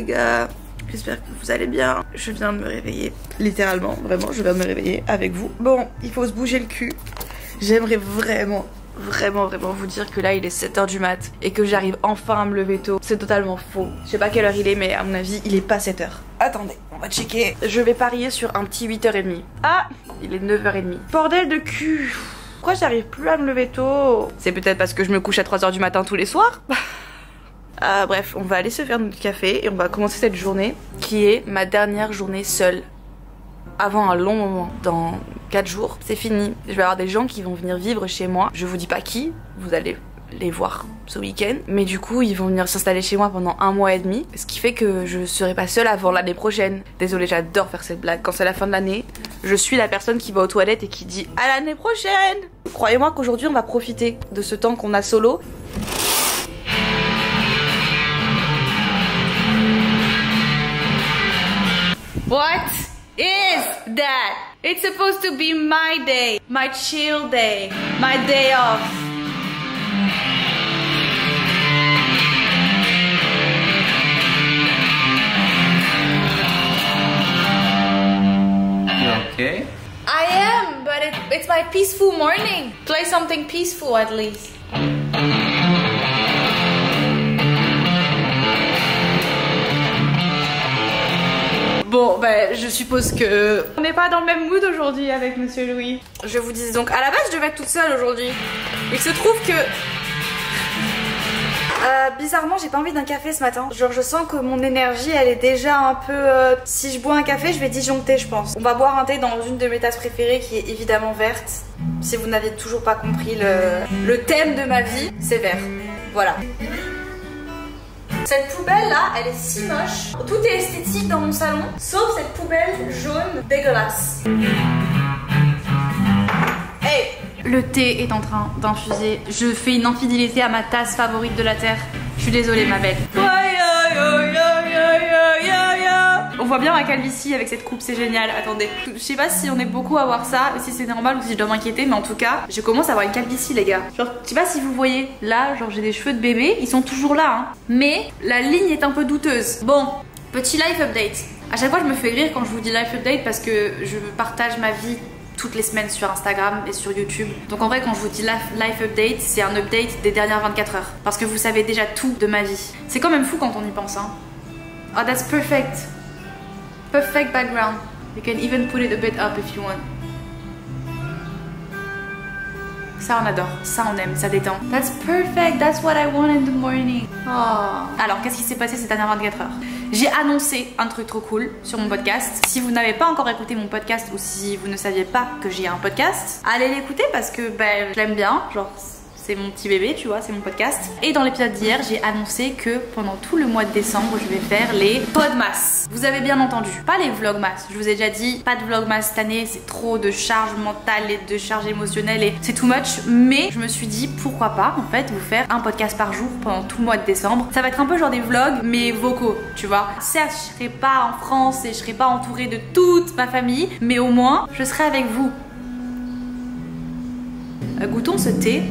gars, j'espère que vous allez bien. Je viens de me réveiller, littéralement, vraiment je viens de me réveiller avec vous. Bon, il faut se bouger le cul. J'aimerais vraiment vous dire que là il est 7h du mat et que j'arrive enfin à me lever tôt. C'est totalement faux. Je sais pas quelle heure il est, mais à mon avis il est pas 7h. Attendez, on va checker. Je vais parier sur un petit 8h30. Ah, il est 9h30. Bordel de cul. Pourquoi j'arrive plus à me lever tôt? C'est peut-être parce que je me couche à 3h du matin tous les soirs. Bref, on va aller se faire notre café et on va commencer cette journée qui est ma dernière journée seule. Avant un long moment, dans 4 jours, c'est fini. Je vais avoir des gens qui vont venir vivre chez moi. Je vous dis pas qui, vous allez les voir ce week-end. Mais du coup, ils vont venir s'installer chez moi pendant 1 mois et demi. Ce qui fait que je serai pas seule avant l'année prochaine. Désolée, j'adore faire cette blague. Quand c'est la fin de l'année, je suis la personne qui va aux toilettes et qui dit à l'année prochaine. Croyez-moi qu'aujourd'hui, on va profiter de ce temps qu'on a solo. What is that? It's supposed to be my day, my chill day, my day off. You okay? I am, but it's my peaceful morning. Play something peaceful at least. Bon, ben, je suppose que on n'est pas dans le même mood aujourd'hui avec Monsieur Louis. Je vous dis donc, à la base, je devais être toute seule aujourd'hui. Il se trouve que... bizarrement, j'ai pas envie d'un café ce matin. Genre, je sens que mon énergie, elle est déjà un peu... si je bois un café, je vais disjoncter, je pense. On va boire un thé dans une de mes tasses préférées qui est évidemment verte. Si vous n'avez toujours pas compris le thème de ma vie, c'est vert. Voilà. Cette poubelle là, elle est si moche. Tout est esthétique dans mon salon, sauf cette poubelle jaune dégueulasse. Hey! Le thé est en train d'infuser. Je fais une infidélité à ma tasse favorite de la terre. Je suis désolée ma belle. On voit bien ma calvitie avec cette coupe, c'est génial. Attendez, je sais pas si on est beaucoup à voir ça, si c'est normal ou si je dois m'inquiéter, mais en tout cas, je commence à avoir une calvitie les gars. Genre, je sais pas si vous voyez, là, genre j'ai des cheveux de bébé, ils sont toujours là, hein. Mais la ligne est un peu douteuse. Bon, petit life update. À chaque fois, je me fais rire quand je vous dis life update parce que je partage ma vie toutes les semaines sur Instagram et sur YouTube. Donc en vrai, quand je vous dis life update, c'est un update des dernières 24 heures. Parce que vous savez déjà tout de ma vie. C'est quand même fou quand on y pense, hein. Oh, that's perfect. Perfect background. You can even put it a bit up if you want. Ça on adore, ça on aime, ça détend. That's perfect, that's what I want in the morning. Oh. Alors qu'est-ce qui s'est passé ces dernières 24 heures? J'ai annoncé un truc trop cool sur mon podcast. Si vous n'avez pas encore écouté mon podcast ou si vous ne saviez pas que j'ai un podcast, allez l'écouter parce que ben, je l'aime bien, genre c'est mon petit bébé, tu vois, c'est mon podcast. Et dans l'épisode d'hier, j'ai annoncé que pendant tout le mois de décembre, je vais faire les podmas. Vous avez bien entendu, pas les vlogmas. Je vous ai déjà dit, pas de vlogmas cette année, c'est trop de charge mentale et de charge émotionnelle et c'est too much. Mais je me suis dit, pourquoi pas, en fait, vous faire un podcast par jour pendant tout le mois de décembre. Ça va être un peu genre des vlogs, mais vocaux, tu vois. Certes, je serai pas en France et je serai pas entourée de toute ma famille, mais au moins, je serai avec vous. Goûtons ce thé.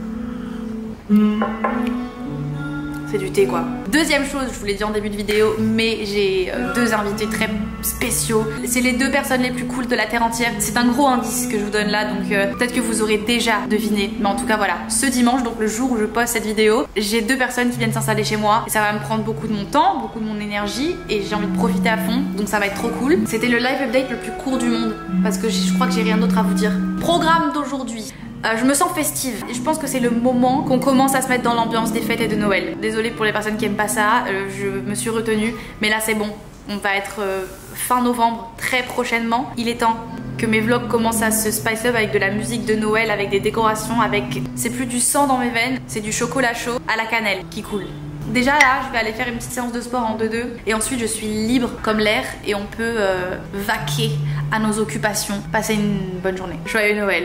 C'est du thé quoi. Deuxième chose, je vous l'ai dit en début de vidéo, mais j'ai deux invités très spéciaux. C'est les deux personnes les plus cool de la terre entière. C'est un gros indice que je vous donne là, donc peut-être que vous aurez déjà deviné. Mais en tout cas voilà, ce dimanche, donc le jour où je poste cette vidéo, j'ai deux personnes qui viennent s'installer chez moi. Et ça va me prendre beaucoup de mon temps, beaucoup de mon énergie, et j'ai envie de profiter à fond, donc ça va être trop cool. C'était le live update le plus court du monde, parce que je crois que j'ai rien d'autre à vous dire. Programme d'aujourd'hui. Je me sens festive et je pense que c'est le moment qu'on commence à se mettre dans l'ambiance des fêtes et de Noël. Désolée pour les personnes qui aiment pas ça, je me suis retenue, mais là c'est bon. On va être fin novembre très prochainement. Il est temps que mes vlogs commencent à se spice up avec de la musique de Noël, avec des décorations, avec... C'est plus du sang dans mes veines, c'est du chocolat chaud à la cannelle qui coule. Déjà là, je vais aller faire une petite séance de sport en 2-2 et ensuite je suis libre comme l'air et on peut vaquer à nos occupations. Passez une bonne journée. Joyeux Noël.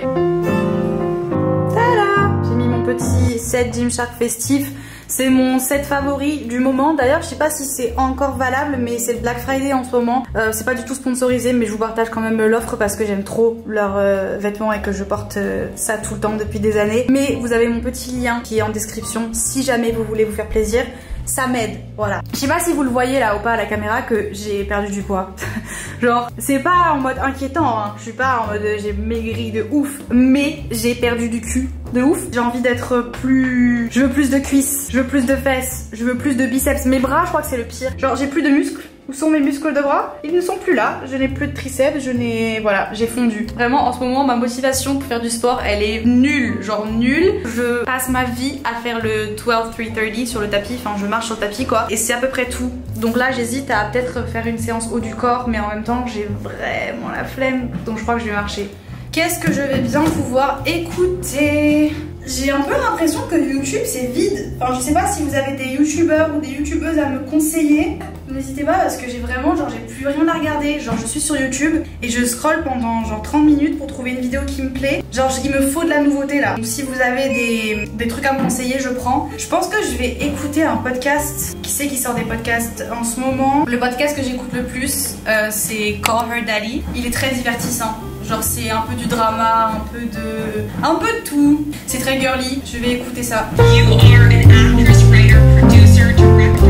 J'ai mis mon petit set Gymshark festif. C'est mon set favori du moment. D'ailleurs, je sais pas si c'est encore valable, mais c'est le Black Friday en ce moment. C'est pas du tout sponsorisé, mais je vous partage quand même l'offre parce que j'aime trop leurs vêtements et que je porte ça tout le temps depuis des années. Mais vous avez mon petit lien qui est en description si jamais vous voulez vous faire plaisir. ça m'aide, voilà. Je sais pas si vous le voyez là ou pas à la caméra que j'ai perdu du poids. Genre, c'est pas en mode inquiétant, hein. Je suis pas en mode j'ai maigri de ouf, mais j'ai perdu du cul de ouf. J'ai envie d'être plus... Je veux plus de cuisses, je veux plus de fesses, je veux plus de biceps. Mes bras, je crois que c'est le pire. Genre, j'ai plus de muscles. Où sont mes muscles de bras? Ils ne sont plus là. Je n'ai plus de triceps, je n'ai... Voilà, j'ai fondu. Vraiment, en ce moment, ma motivation pour faire du sport, elle est nulle. Genre nulle. Je passe ma vie à faire le 12-3-30 sur le tapis. Enfin, je marche sur le tapis, quoi. Et c'est à peu près tout. Donc là, j'hésite à peut-être faire une séance haut du corps. Mais en même temps, j'ai vraiment la flemme. Donc je crois que je vais marcher. Qu'est-ce que je vais bien pouvoir écouter? J'ai un peu l'impression que YouTube c'est vide. Enfin, je sais pas si vous avez des youtubeurs ou des youtubeuses à me conseiller. N'hésitez pas parce que j'ai vraiment genre j'ai plus rien à regarder. Genre je suis sur YouTube et je scrolle pendant genre 30 minutes pour trouver une vidéo qui me plaît. Genre il me faut de la nouveauté là. Donc si vous avez des trucs à me conseiller, je prends. Je pense que je vais écouter un podcast. Qui c'est qui sort des podcasts en ce moment? Le podcast que j'écoute le plus c'est Call Her Daddy. Il est très divertissant. Genre c'est un peu du drama, un peu de tout. C'est très girly, je vais écouter ça. You are an actress, writer, producer, director.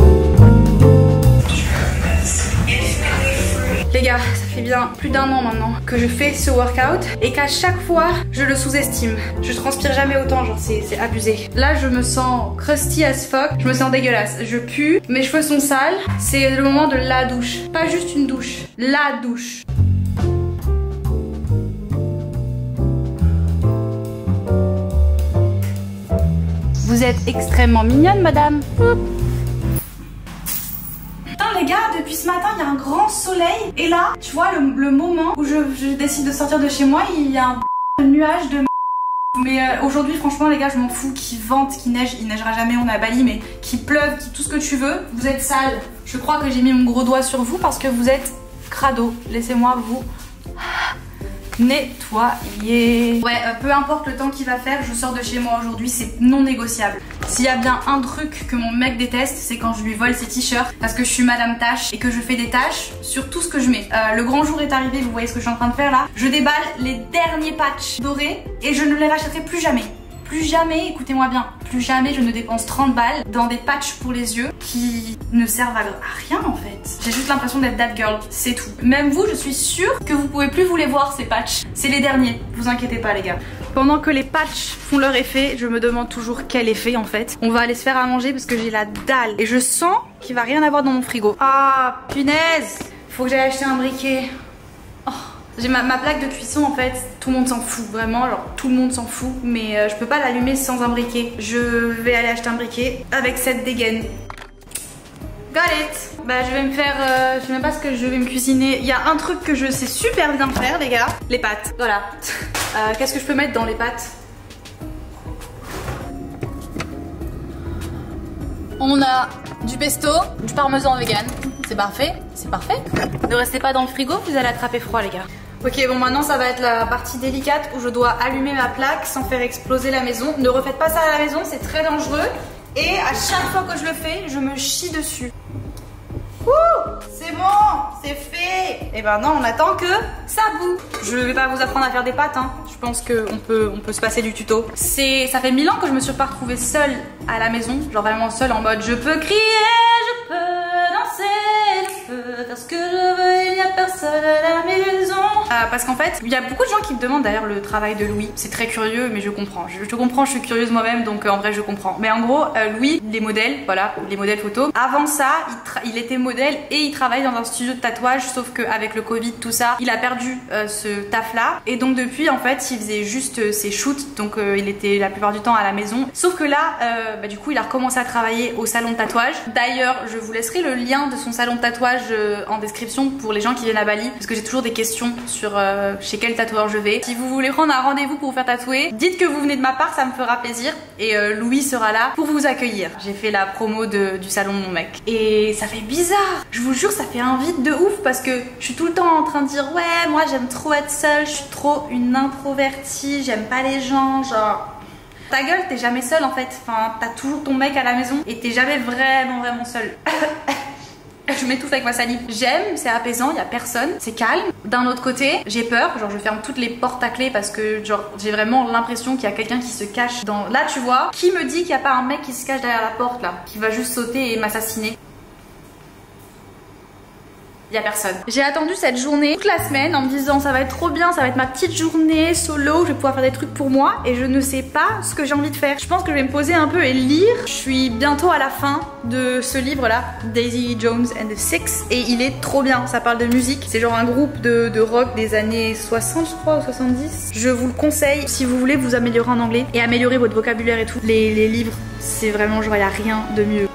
Les gars, ça fait bien plus d'1 an maintenant que je fais ce workout et qu'à chaque fois je le sous-estime. Je transpire jamais autant, genre c'est abusé. Là je me sens crusty as fuck, je me sens dégueulasse, je pue, mes cheveux sont sales. C'est le moment de la douche, pas juste une douche, la douche. Vous êtes extrêmement mignonne, madame. Putain, les gars, depuis ce matin, il y a un grand soleil. Et là, tu vois, le moment où je décide de sortir de chez moi, il y a un nuage de... Mais aujourd'hui, franchement, les gars, je m'en fous. Qu'il vente, qu'il neige, il neigera jamais, on est à Bali, mais qu'il pleuve, tout ce que tu veux. Vous êtes sale. Je crois que j'ai mis mon gros doigt sur vous parce que vous êtes crado. Laissez-moi vous... nettoyer. Ouais, peu importe le temps qu'il va faire, je sors de chez moi aujourd'hui, c'est non négociable. S'il y a bien un truc que mon mec déteste, c'est quand je lui vole ses t-shirts parce que je suis Madame Tâche et que je fais des tâches sur tout ce que je mets. Le grand jour est arrivé, vous voyez ce que je suis en train de faire là. Je déballe les derniers patchs dorés et je ne les rachèterai plus jamais. Plus jamais, écoutez-moi bien, plus jamais je ne dépense 30 balles dans des patchs pour les yeux qui ne servent à rien en fait. J'ai juste l'impression d'être that girl, c'est tout. Même vous, je suis sûre que vous pouvez plus vous les voir ces patchs. C'est les derniers, vous inquiétez pas les gars. Pendant que les patchs font leur effet, je me demande toujours quel effet en fait. On va aller se faire à manger parce que j'ai la dalle et je sens qu'il va rien avoir dans mon frigo. Ah punaise, faut que j'aille acheter un briquet. J'ai ma plaque de cuisson en fait, tout le monde s'en fout vraiment, genre tout le monde s'en fout, mais je peux pas l'allumer sans un briquet. Je vais aller acheter un briquet avec cette dégaine. Got it. Bah je vais me faire, je sais même pas ce que je vais me cuisiner. Il y a un truc que je sais super bien faire les gars, les pâtes, voilà. Qu'est-ce que je peux mettre dans les pâtes? On a du pesto, du parmesan vegan, c'est parfait, c'est parfait. Ne restez pas dans le frigo, vous allez attraper froid les gars. Ok, bon maintenant ça va être la partie délicate où je dois allumer ma plaque sans faire exploser la maison. Ne refaites pas ça à la maison, c'est très dangereux. Et à chaque fois que je le fais, je me chie dessus. Ouh, c'est bon, c'est fait. Et ben non, on attend que ça boue. Je vais pas vous apprendre à faire des pâtes, hein. Je pense qu'on peut se passer du tuto. Ça fait 1000 ans que je me suis pas retrouvée seule à la maison. Genre vraiment seule en mode je peux crier, je peux danser, je peux faire ce que je veux, il n'y a personne à la maison. Parce qu'en fait, il y a beaucoup de gens qui me demandent d'ailleurs le travail de Louis. C'est très curieux, mais je comprends. Je comprends, je suis curieuse moi-même, donc en vrai je comprends. Mais en gros, Louis, les modèles, voilà, les modèles photos. Avant ça, il était modèle et il travaille dans un studio de tatouage, sauf qu'avec le Covid, tout ça, il a perdu ce taf-là. Et donc depuis, en fait, il faisait juste ses shoots, donc il était la plupart du temps à la maison. Sauf que là, du coup, il a recommencé à travailler au salon de tatouage. D'ailleurs, je vous laisserai le lien de son salon de tatouage en description pour les gens qui viennent à Bali, parce que j'ai toujours des questions sur chez quel tatoueur je vais. Si vous voulez prendre un rendez-vous pour vous faire tatouer, dites que vous venez de ma part, ça me fera plaisir. Et Louis sera là pour vous accueillir. J'ai fait la promo du salon de mon mec. Et ça fait bizarre. Je vous jure, ça fait un vide de ouf parce que je suis tout le temps en train de dire ouais, moi j'aime trop être seule, je suis trop une introvertie, j'aime pas les gens, genre... Ta gueule, t'es jamais seule en fait. Enfin, t'as toujours ton mec à la maison et t'es jamais vraiment seule. Je m'étouffe avec ma salive. J'aime, c'est apaisant, y a personne, c'est calme. D'un autre côté, j'ai peur, genre je ferme toutes les portes à clé parce que genre j'ai vraiment l'impression qu'il y a quelqu'un qui se cache dans... Là tu vois, qui me dit qu'il n'y a pas un mec qui se cache derrière la porte là, qui va juste sauter et m'assassiner? Y a personne. J'ai attendu cette journée toute la semaine en me disant ça va être trop bien, ça va être ma petite journée solo, je vais pouvoir faire des trucs pour moi et je ne sais pas ce que j'ai envie de faire. Je pense que je vais me poser un peu et lire. Je suis bientôt à la fin de ce livre là, Daisy Jones and the Six, et il est trop bien, ça parle de musique. C'est genre un groupe de rock des années 60 je crois ou 70. Je vous le conseille si vous voulez vous améliorer en anglais et améliorer votre vocabulaire et tout. Les livres, c'est vraiment genre y a rien de mieux.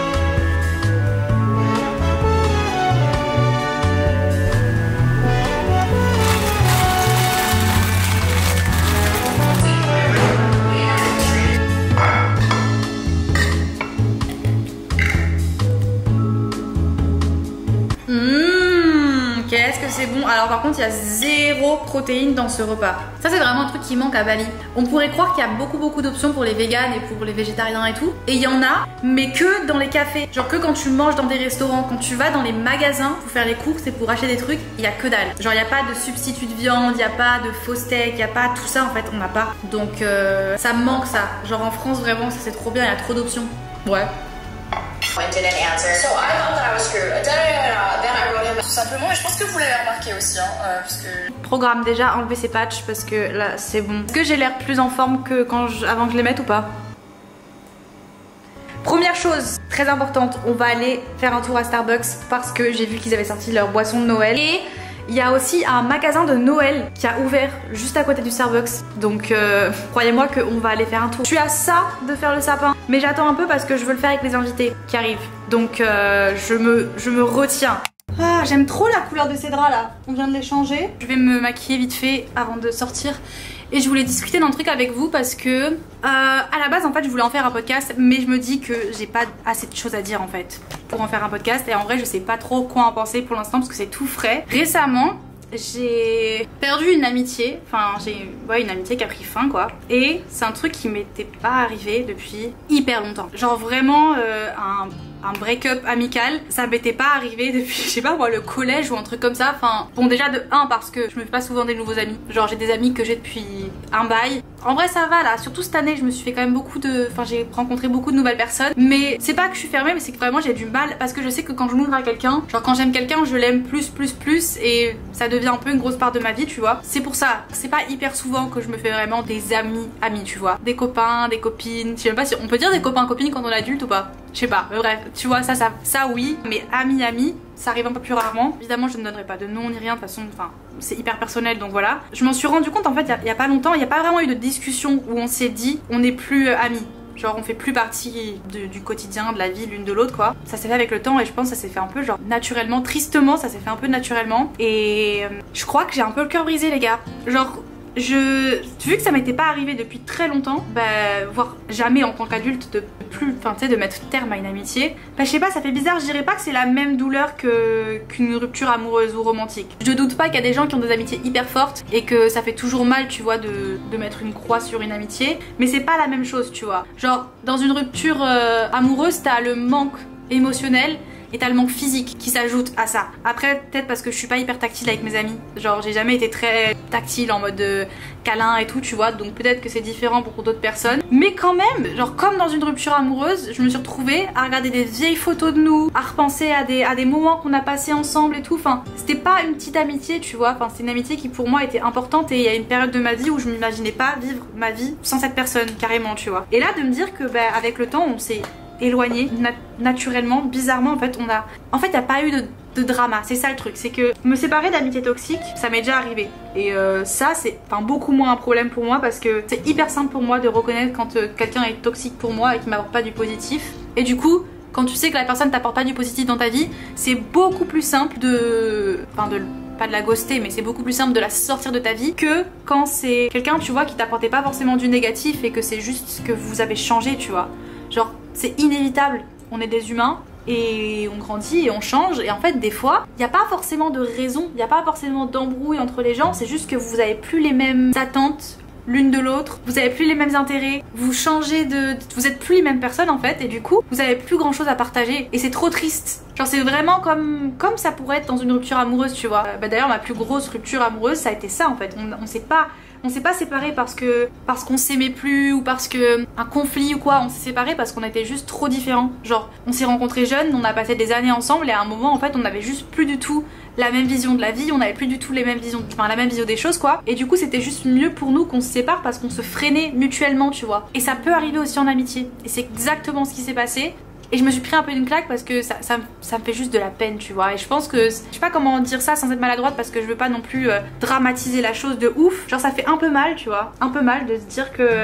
Qu'est-ce que c'est bon. Alors par contre il y a 0 protéines dans ce repas. Ça c'est vraiment un truc qui manque à Bali. On pourrait croire qu'il y a beaucoup d'options pour les véganes et pour les végétariens et tout. Et il y en a, mais que dans les cafés. Genre que quand tu manges dans des restaurants, quand tu vas dans les magasins pour faire les courses et pour acheter des trucs, il y a que dalle. Genre il n'y a pas de substitut de viande, il n'y a pas de faux steak, il n'y a pas tout ça en fait, on n'a pas. Donc ça me manque ça. Genre en France vraiment ça c'est trop bien, il y a trop d'options. Ouais. Didn't answer, so I thought that I was screwed. Then I wrote him. Tout simplement, et je pense que vous l'avez remarqué aussi, hein, parce que... Programme déjà enlever ces patchs parce que là c'est bon. Est-ce que j'ai l'air plus en forme que avant que je les mette ou pas? Première chose très importante, on va aller faire un tour à Starbucks parce que j'ai vu qu'ils avaient sorti leur boisson de Noël. Et il y a aussi un magasin de Noël qui a ouvert juste à côté du Starbucks. Donc croyez-moi qu'on va aller faire un tour. Je suis à ça de faire le sapin, mais j'attends un peu parce que je veux le faire avec les invités qui arrivent. Donc je me retiens. Ah, j'aime trop la couleur de ces draps là. On vient de les changer. Je vais me maquiller vite fait avant de sortir. Et je voulais discuter d'un truc avec vous parce que à la base en fait je voulais en faire un podcast, mais je me dis que j'ai pas assez de choses à dire en fait pour en faire un podcast, et en vrai je sais pas trop quoi en penser pour l'instant parce que c'est tout frais. Récemment j'ai perdu une amitié, enfin j'ai une amitié qui a pris fin quoi, et c'est un truc qui m'était pas arrivé depuis hyper longtemps. Genre vraiment un break-up amical, ça m'était pas arrivé depuis, je sais pas moi, le collège ou un truc comme ça. Enfin, bon déjà de 1 parce que je me fais pas souvent des nouveaux amis. Genre j'ai des amis que j'ai depuis un bail. En vrai ça va là, surtout cette année je me suis fait quand même j'ai rencontré beaucoup de nouvelles personnes. Mais c'est pas que je suis fermée, mais c'est que vraiment j'ai du mal parce que je sais que quand je m'ouvre à quelqu'un, genre quand j'aime quelqu'un je l'aime plus et ça devient un peu une grosse part de ma vie tu vois. C'est pour ça, c'est pas hyper souvent que je me fais vraiment des amis tu vois. Des copains, des copines, je sais même pas si on peut dire des copains copines quand on est adulte ou pas. Je sais pas, mais bref, tu vois, ça oui, mais amis, ça arrive un peu plus rarement. Évidemment, je ne donnerai pas de nom ni rien, de toute façon, enfin, c'est hyper personnel, donc voilà. Je m'en suis rendu compte, en fait, il y a pas longtemps, il n'y a pas vraiment eu de discussion où on s'est dit, on n'est plus amis. Genre on fait plus partie du quotidien, de la vie l'une de l'autre quoi. Ça s'est fait avec le temps et je pense que ça s'est fait un peu genre naturellement, tristement ça s'est fait un peu naturellement. Et je crois que j'ai un peu le cœur brisé les gars. Genre vu que ça m'était pas arrivé depuis très longtemps, voire jamais en tant qu'adulte de mettre terme à une amitié, je sais pas, ça fait bizarre, je dirais pas que c'est la même douleur qu'une rupture amoureuse ou romantique. Je doute pas qu'il y a des gens qui ont des amitiés hyper fortes et que ça fait toujours mal tu vois de mettre une croix sur une amitié, mais c'est pas la même chose tu vois. Genre dans une rupture amoureuse t'as le manque émotionnel et t'as le manque physique qui s'ajoute à ça. Après peut-être parce que je suis pas hyper tactile avec mes amis, genre j'ai jamais été très tactile en mode câlin et tout tu vois, donc peut-être que c'est différent pour d'autres personnes, mais quand même genre comme dans une rupture amoureuse je me suis retrouvée à regarder des vieilles photos de nous, à repenser à des moments qu'on a passés ensemble et tout. Enfin c'était pas une petite amitié tu vois, enfin c'est une amitié qui pour moi était importante, et il y a une période de ma vie où je m'imaginais pas vivre ma vie sans cette personne carrément tu vois. Et là de me dire que avec le temps on s'est éloigné naturellement, bizarrement en fait il n'y a pas eu de drama, c'est ça le truc, c'est que me séparer d'amitié toxique ça m'est déjà arrivé, et ça c'est beaucoup moins un problème pour moi parce que c'est hyper simple pour moi de reconnaître quand quelqu'un est toxique pour moi et qui m'apporte pas du positif, et du coup quand tu sais que la personne t'apporte pas du positif dans ta vie, c'est beaucoup plus simple pas de la ghoster, mais c'est beaucoup plus simple de la sortir de ta vie que quand c'est quelqu'un tu vois qui t'apportait pas forcément du négatif et que c'est juste que vous avez changé tu vois. Genre c'est inévitable, on est des humains et on grandit et on change, et en fait des fois il n'y a pas forcément de raison, il n'y a pas forcément d'embrouille entre les gens, c'est juste que vous avez plus les mêmes attentes l'une de l'autre, vous avez plus les mêmes intérêts, vous changez vous êtes plus les mêmes personnes en fait, et du coup vous avez plus grand chose à partager, et c'est trop triste. Genre c'est vraiment comme ça pourrait être dans une rupture amoureuse, tu vois. D'ailleurs ma plus grosse rupture amoureuse ça a été ça en fait, on s'est pas séparés parce qu'on s'aimait plus ou parce que un conflit ou quoi, on s'est séparés parce qu'on était juste trop différents. Genre on s'est rencontrés jeunes, on a passé des années ensemble et à un moment en fait on avait juste plus du tout la même vision de la vie, on avait plus du tout les mêmes visions, enfin la même vision des choses quoi. Et du coup c'était juste mieux pour nous qu'on se sépare parce qu'on se freinait mutuellement, tu vois. Et ça peut arriver aussi en amitié. Et c'est exactement ce qui s'est passé. Et je me suis pris un peu d'une claque parce que ça me fait juste de la peine, tu vois. Et je pense que, je sais pas comment dire ça sans être maladroite parce que je veux pas non plus dramatiser la chose de ouf. Genre ça fait un peu mal, tu vois. Un peu mal de se dire que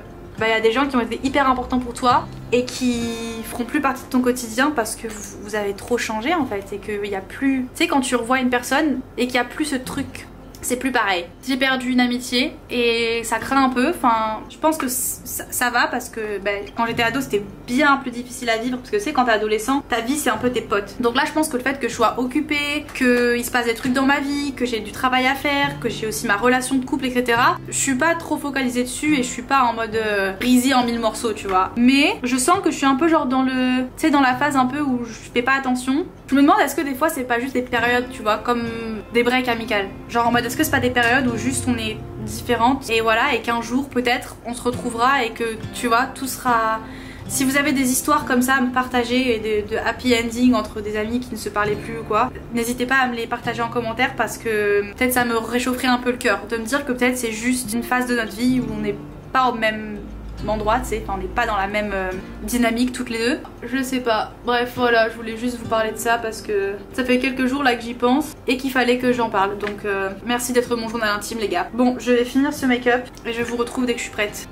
y a des gens qui ont été hyper importants pour toi et qui feront plus partie de ton quotidien parce que vous avez trop changé en fait. Et qu'il y a plus... Tu sais quand tu revois une personne et qu'il y a plus ce truc... C'est plus pareil. J'ai perdu une amitié et ça craint un peu. Enfin, je pense que ça va parce que quand j'étais ado, c'était bien plus difficile à vivre parce que tu sais, quand t'es adolescent, ta vie c'est un peu tes potes. Donc là, je pense que le fait que je sois occupée, qu'il se passe des trucs dans ma vie, que j'ai du travail à faire, que j'ai aussi ma relation de couple, etc. Je suis pas trop focalisée dessus et je suis pas en mode brisée en 1000 morceaux, tu vois. Mais je sens que je suis un peu genre dans le, tu sais, dans la phase un peu où je fais pas attention. Je me demande est-ce que des fois c'est pas juste des périodes, tu vois, comme des breaks amicales. Genre en mode est-ce que c'est pas des périodes où juste on est différentes et voilà, et qu'un jour peut-être on se retrouvera et que tu vois tout sera... Si vous avez des histoires comme ça à me partager et de happy ending entre des amis qui ne se parlaient plus ou quoi, n'hésitez pas à me les partager en commentaire parce que peut-être ça me réchaufferait un peu le cœur de me dire que peut-être c'est juste une phase de notre vie où on n'est pas au même endroit, tu sais, enfin, on n'est pas dans la même dynamique toutes les deux. Je sais pas. Bref, voilà, je voulais juste vous parler de ça parce que ça fait quelques jours là que j'y pense et qu'il fallait que j'en parle. Donc merci d'être mon journal intime les gars. Bon, je vais finir ce make-up et je vous retrouve dès que je suis prête.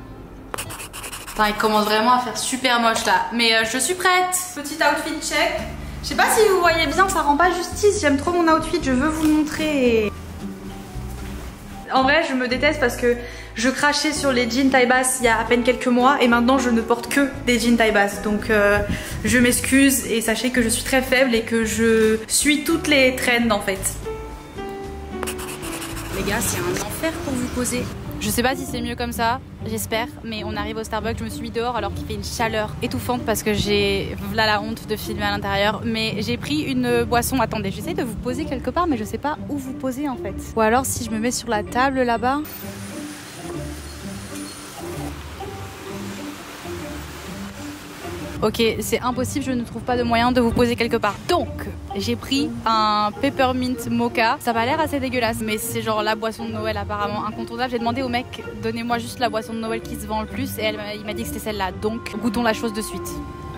Putain, il commence vraiment à faire super moche là. Mais je suis prête. Petit outfit check. Je sais pas si vous voyez bien, ça rend pas justice. J'aime trop mon outfit, je veux vous le montrer. En vrai, je me déteste parce que je crachais sur les jeans taille basse il y a à peine quelques mois et maintenant je ne porte que des jeans taille basse. Donc je m'excuse et sachez que je suis très faible et que je suis toutes les trends en fait. Les gars, c'est un enfer pour vous poser. Je sais pas si c'est mieux comme ça, j'espère, mais on arrive au Starbucks, je me suis mis dehors alors qu'il fait une chaleur étouffante parce que j'ai là la honte de filmer à l'intérieur, mais j'ai pris une boisson. Attendez, j'essaie de vous poser quelque part mais je sais pas où vous poser en fait. Ou alors si je me mets sur la table là-bas. Ok, c'est impossible, je ne trouve pas de moyen de vous poser quelque part. Donc, j'ai pris un peppermint mocha. Ça m'a l'air assez dégueulasse, mais c'est genre la boisson de Noël apparemment incontournable. J'ai demandé au mec, donnez-moi juste la boisson de Noël qui se vend le plus, et il m'a dit que c'était celle-là. Donc, goûtons la chose de suite.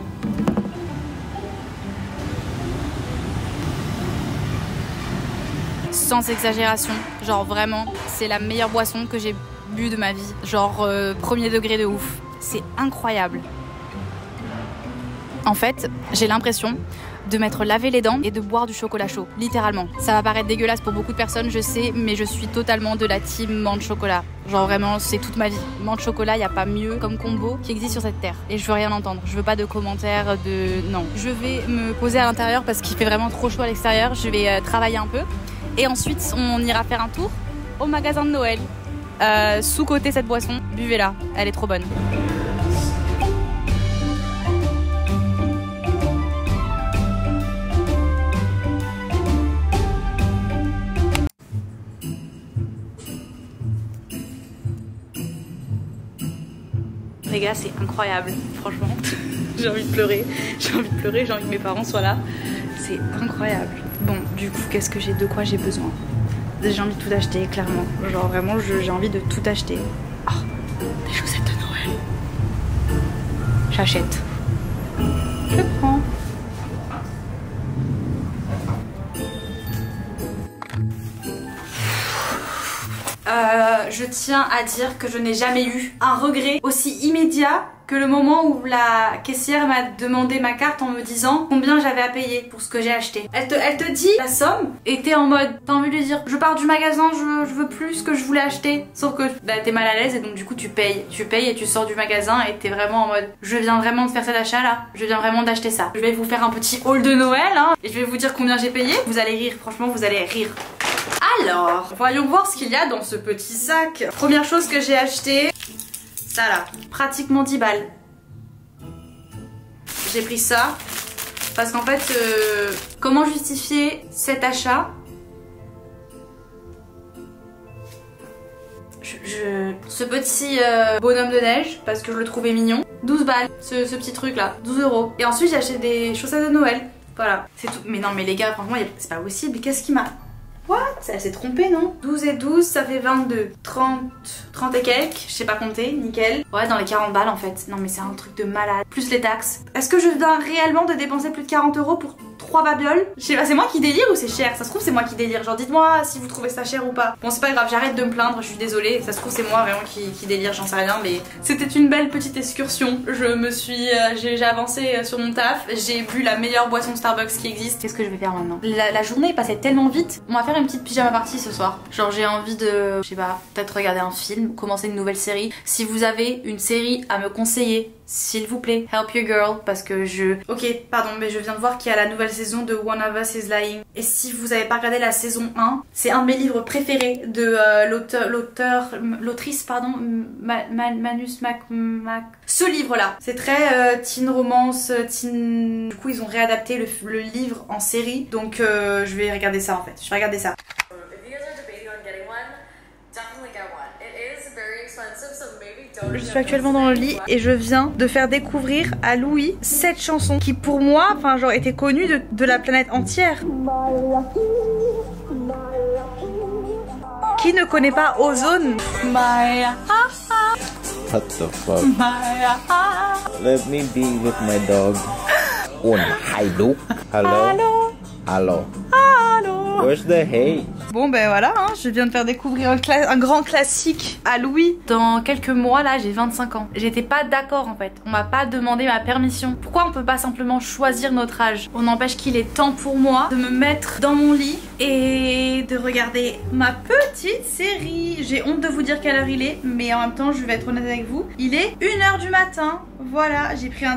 Sans exagération, genre vraiment, c'est la meilleure boisson que j'ai bu de ma vie. Genre premier degré de ouf. C'est incroyable. En fait, j'ai l'impression de m'être lavé les dents et de boire du chocolat chaud, littéralement. Ça va paraître dégueulasse pour beaucoup de personnes, je sais, mais je suis totalement de la team menthe chocolat. Genre vraiment, c'est toute ma vie. Menthe chocolat, y a pas mieux comme combo qui existe sur cette terre. Et je veux rien entendre, je veux pas de commentaires, non. Je vais me poser à l'intérieur parce qu'il fait vraiment trop chaud à l'extérieur, je vais travailler un peu. Et ensuite, on ira faire un tour au magasin de Noël. Sous-côté cette boisson, buvez-la, elle est trop bonne. Les gars, c'est incroyable, franchement. J'ai envie de pleurer, j'ai envie que mes parents soient là. C'est incroyable. Bon, du coup, qu'est-ce que j'ai, de quoi j'ai besoin? J'ai envie de tout acheter, clairement. Genre vraiment, j'ai envie de tout acheter. Oh, des chaussettes de Noël. J'achète. Je prends. Je tiens à dire que je n'ai jamais eu un regret aussi immédiat que le moment où la caissière m'a demandé ma carte en me disant combien j'avais à payer pour ce que j'ai acheté. Elle te dit la somme et t'es en mode, t'as envie de lui dire je pars du magasin, je veux plus ce que je voulais acheter. Sauf que t'es mal à l'aise et donc du coup tu payes et tu sors du magasin et t'es vraiment en mode je viens vraiment de faire cet achat là, je viens vraiment d'acheter ça. Je vais vous faire un petit haul de Noël hein, et je vais vous dire combien j'ai payé. Vous allez rire, franchement vous allez rire. Alors, voyons voir ce qu'il y a dans ce petit sac. Première chose que j'ai acheté, ça là, pratiquement 10 balles. J'ai pris ça parce qu'en fait, comment justifier cet achat? Ce petit bonhomme de neige parce que je le trouvais mignon. 12 balles, ce petit truc là, 12 €. Et ensuite j'ai acheté des chaussettes de Noël. Voilà, c'est tout. Mais non mais les gars, franchement, c'est pas possible. Qu'est-ce qui m'a... What? Elle s'est trompée, non? 12 et 12, ça fait 22. 30 et quelques, je sais pas compter, nickel. Ouais, dans les 40 balles en fait. Non mais c'est un truc de malade. Plus les taxes. Est-ce que je viens réellement de dépenser plus de 40 € pour 3 babioles? Je sais pas, c'est moi qui délire ou c'est cher? Ça se trouve c'est moi qui délire. Genre dites-moi si vous trouvez ça cher ou pas. Bon c'est pas grave, j'arrête de me plaindre, je suis désolée. Ça se trouve c'est moi vraiment qui délire, j'en sais rien. Mais c'était une belle petite excursion. Je me suis... j'ai avancé sur mon taf. J'ai bu la meilleure boisson Starbucks qui existe. Qu'est-ce que je vais faire maintenant? La journée est passée tellement vite. On va faire une petite pyjama party ce soir. Genre j'ai envie de... je sais pas, peut-être regarder un film, commencer une nouvelle série. Si vous avez une série à me conseiller, s'il vous plaît, help your girl, parce que je... Ok, pardon, mais je viens de voir qu'il y a la nouvelle saison de One of Us is Lying. Et si vous avez pas regardé la saison 1, c'est un de mes livres préférés de l'autrice, pardon, Manus Mac... Ce livre-là, c'est très teen romance, teen... Du coup, ils ont réadapté le livre en série, donc je vais regarder ça en fait. Je vais regarder ça. Je suis actuellement dans le lit et je viens de faire découvrir à Louis cette chanson qui pour moi, enfin genre était connue de la planète entière. Qui ne connaît pas Ozone? Maya. What the fuck? Maya. Let me be with my dog. Oh, hello. Hello. Hello. Hello. Where's the hay? Bon ben voilà, hein, je viens de faire découvrir un grand classique à Louis. Dans quelques mois là, j'ai 25 ans. J'étais pas d'accord en fait. On m'a pas demandé ma permission. Pourquoi on peut pas simplement choisir notre âge? On n'empêche qu'il est temps pour moi de me mettre dans mon lit et de regarder ma petite série. J'ai honte de vous dire quelle heure il est, mais en même temps je vais être honnête avec vous. Il est 1 h du matin. Voilà, j'ai pris un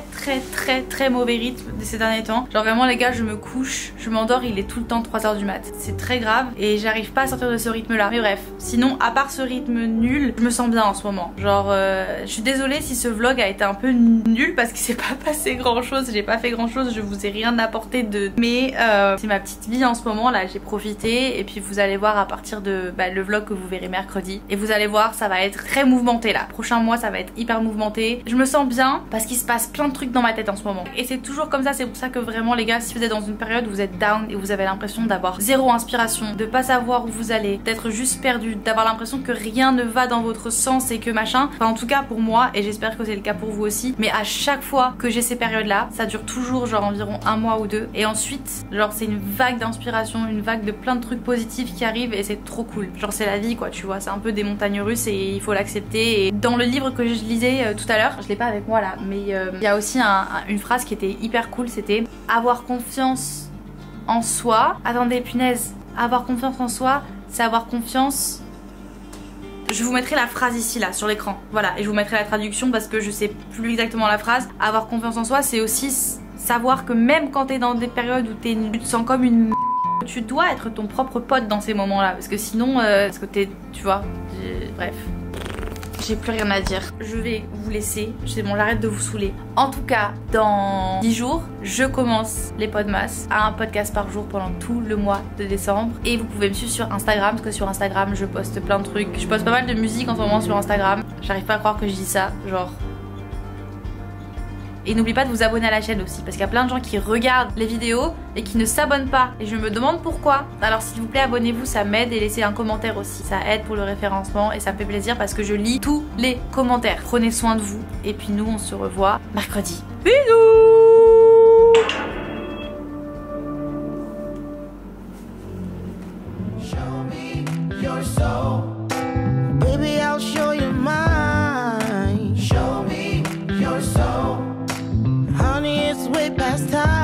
très mauvais rythme ces derniers temps. Genre vraiment les gars, je me couche, je m'endors, il est tout le temps 3 h du mat. C'est très grave et j'arrive pas à sortir de ce rythme là. Mais bref, sinon à part ce rythme nul, je me sens bien en ce moment. Genre je suis désolée si ce vlog a été un peu nul parce qu'il s'est pas passé grand chose. J'ai pas fait grand chose, je vous ai rien apporté de... Mais c'est ma petite vie en ce moment là, j'ai profité. Et puis vous allez voir à partir de le vlog que vous verrez mercredi. Et vous allez voir, ça va être très mouvementé là. Prochain mois ça va être hyper mouvementé. Je me sens bien parce qu'il se passe plein de trucs dans ma tête en ce moment. Et c'est toujours comme ça, c'est pour ça que vraiment les gars, si vous êtes dans une période où vous êtes down et vous avez l'impression d'avoir zéro inspiration, de pas savoir où vous allez, d'être juste perdu, d'avoir l'impression que rien ne va dans votre sens et que machin, enfin en tout cas pour moi, et j'espère que c'est le cas pour vous aussi, mais à chaque fois que j'ai ces périodes là, ça dure toujours genre environ 1 mois ou 2 et ensuite genre c'est une vague d'inspiration, une vague de plein de trucs positifs qui arrivent et c'est trop cool. Genre c'est la vie quoi, tu vois, c'est un peu des montagnes russes et il faut l'accepter. Et dans le livre que je lisais tout à l'heure, je l'ai pas avec moi là, mais il y a aussi une phrase qui était hyper cool, c'était avoir confiance en soi. Attendez, punaise, avoir confiance en soi, c'est avoir confiance... Je vous mettrai la phrase ici là sur l'écran, voilà, et je vous mettrai la traduction parce que je sais plus exactement la phrase. Avoir confiance en soi, c'est aussi savoir que même quand t'es dans des périodes où tu te sens comme une... Tu dois être ton propre pote dans ces moments là, parce que sinon, parce que tu vois, bref. J'ai plus rien à dire, je vais vous laisser, c'est bon, j'arrête de vous saouler. En tout cas, dans 10 jours, je commence les Podmas à un podcast par jour pendant tout le mois de décembre. Et vous pouvez me suivre sur Instagram, parce que sur Instagram, je poste plein de trucs. Je poste pas mal de musique en ce moment sur Instagram. J'arrive pas à croire que je dis ça, genre... Et n'oubliez pas de vous abonner à la chaîne aussi, parce qu'il y a plein de gens qui regardent les vidéos et qui ne s'abonnent pas. Et je me demande pourquoi. Alors s'il vous plaît, abonnez-vous, ça m'aide, et laissez un commentaire aussi. Ça aide pour le référencement et ça me fait plaisir parce que je lis tous les commentaires. Prenez soin de vous et puis nous on se revoit mercredi. Bisous. Show me your soul. Baby, I'll show you mine. Show me your soul. Honey, it's way past time.